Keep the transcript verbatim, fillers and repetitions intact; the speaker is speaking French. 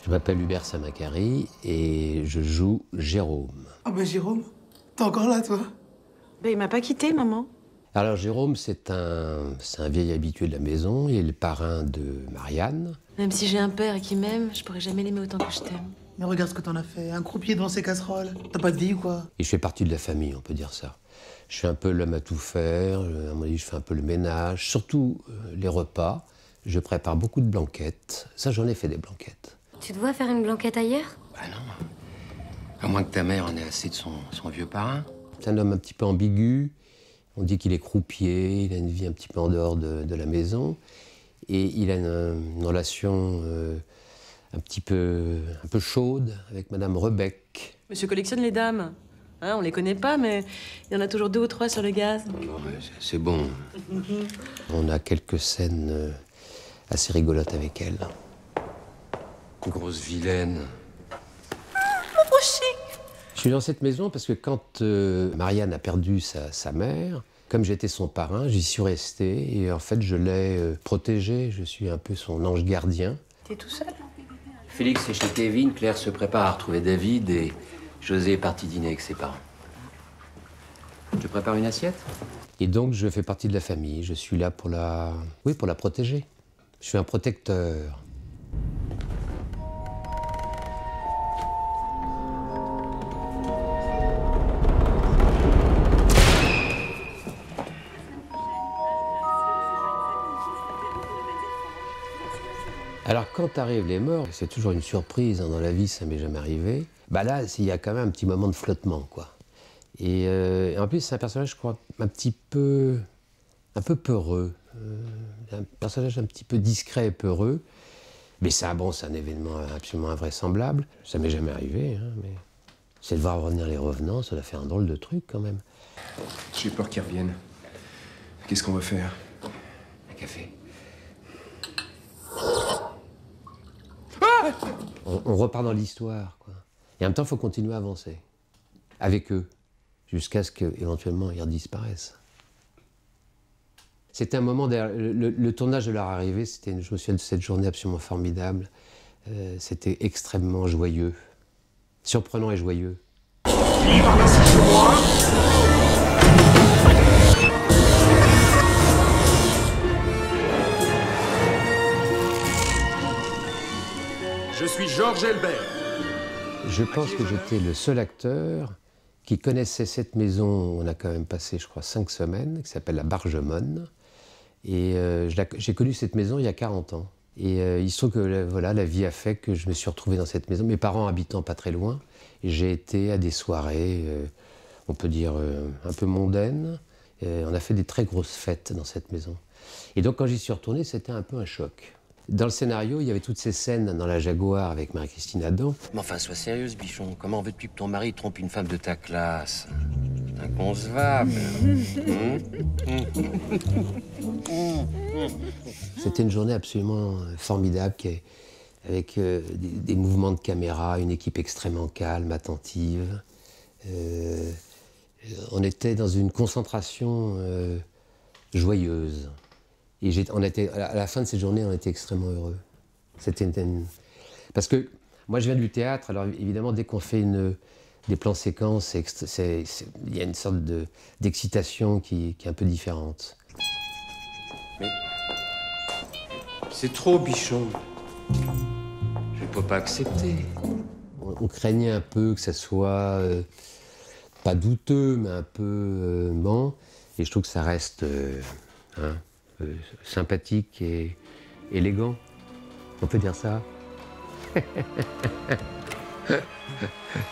Je m'appelle Hubert Samacari et je joue Jérôme. Ah ben Jérôme, t'es encore là, toi? Ben, il m'a pas quitté, maman. Alors Jérôme, c'est un, c'est un vieil habitué de la maison. Il est le parrain de Marianne. Même si j'ai un père qui m'aime, je pourrais jamais l'aimer autant que je t'aime. Mais regarde ce que t'en as fait, un croupier devant ses casseroles. T'as pas de vie ou quoi? Et je fais partie de la famille, on peut dire ça. Je suis un peu l'homme à tout faire, à mon avis, je fais un peu le ménage, surtout euh, les repas. Je prépare beaucoup de blanquettes. Ça, j'en ai fait des blanquettes. Tu te vois faire une blanquette ailleurs? Bah non. À moins que ta mère en ait assez de son, son vieux parrain. C'est un homme un petit peu ambigu. On dit qu'il est croupier, il a une vie un petit peu en dehors de, de la maison. Et il a une, une relation euh, un petit peu, un peu chaude avec Madame Rebec. Monsieur collectionne les dames. Hein, on les connaît pas, mais il y en a toujours deux ou trois sur le gaz. Bon, ouais, c'est bon. On a quelques scènes euh, assez rigolotes avec elle. Grosse vilaine. Mon beau chic! Je suis dans cette maison parce que quand euh, Marianne a perdu sa, sa mère, comme j'étais son parrain, j'y suis resté et en fait je l'ai euh, protégée. Je suis un peu son ange gardien. T'es tout seul? Félix est chez Kevin, Claire se prépare à retrouver David et José est parti dîner avec ses parents. Je prépare une assiette? Et donc je fais partie de la famille. Je suis là pour la, oui, pour la protéger. Je suis un protecteur. Alors quand arrivent les morts, c'est toujours une surprise, hein, dans la vie ça m'est jamais arrivé. Bah là, il y a quand même un petit moment de flottement, quoi. Et, euh, et en plus c'est un personnage, je crois, un petit peu, un peu peureux, euh, un personnage un petit peu discret et peureux. Mais ça, bon, c'est un événement absolument invraisemblable. Ça m'est jamais arrivé, hein, mais c'est de voir revenir les revenants, ça doit faire un drôle de truc quand même. J'ai peur qu'ils reviennent. Qu'est-ce qu'on va faire? Un café. On, on repart dans l'histoire, quoi. Et en même temps, il faut continuer à avancer. Avec eux, jusqu'à ce qu'éventuellement ils disparaissent. C'était un moment, le, le, le tournage de leur arrivée, c'était, je me souviens de cette journée absolument formidable. Euh, c'était extrêmement joyeux, surprenant et joyeux. Je suis Georges Elbert. Je pense que j'étais le seul acteur qui connaissait cette maison. On a quand même passé, je crois, cinq semaines, qui s'appelle la Bargemonne. Et euh, j'ai connu cette maison il y a quarante ans. Et euh, il se trouve que la, voilà, la vie a fait que je me suis retrouvé dans cette maison, mes parents habitant pas très loin. Et j'ai été à des soirées, euh, on peut dire, euh, un peu mondaines. Et on a fait des très grosses fêtes dans cette maison. Et donc quand j'y suis retourné, c'était un peu un choc. Dans le scénario, il y avait toutes ces scènes dans la Jaguar avec Marie-Christine Adam. Mais enfin, sois sérieuse, bichon. Comment veux-tu que ton mari trompe une femme de ta classe? Inconcevable. C'était une journée absolument formidable, avec euh, des, des mouvements de caméra, une équipe extrêmement calme, attentive. Euh, on était dans une concentration euh, joyeuse. Et on était, à la fin de cette journée, on était extrêmement heureux. C'était une, une... Parce que moi, je viens du théâtre, alors évidemment, dès qu'on fait une, des plans séquences, il y a une sorte d'excitation qui, qui est un peu différente. Mais c'est trop, bichon. Je ne peux pas accepter. On, on craignait un peu que ça soit euh, pas douteux, mais un peu euh, ment. Et je trouve que ça reste euh, hein, euh, sympathique et élégant. On peut dire ça.